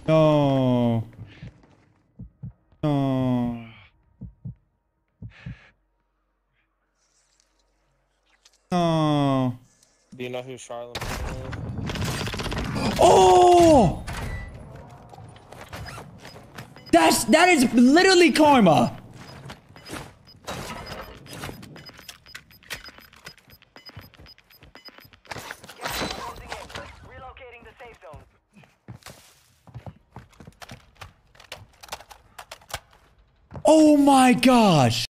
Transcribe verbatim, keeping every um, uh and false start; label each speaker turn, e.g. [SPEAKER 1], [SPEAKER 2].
[SPEAKER 1] No. No. No.
[SPEAKER 2] Do you know who Charlotte is?
[SPEAKER 1] Oh! That's that is literally karma.
[SPEAKER 3] Relocating the safe zone.
[SPEAKER 1] Oh my gosh.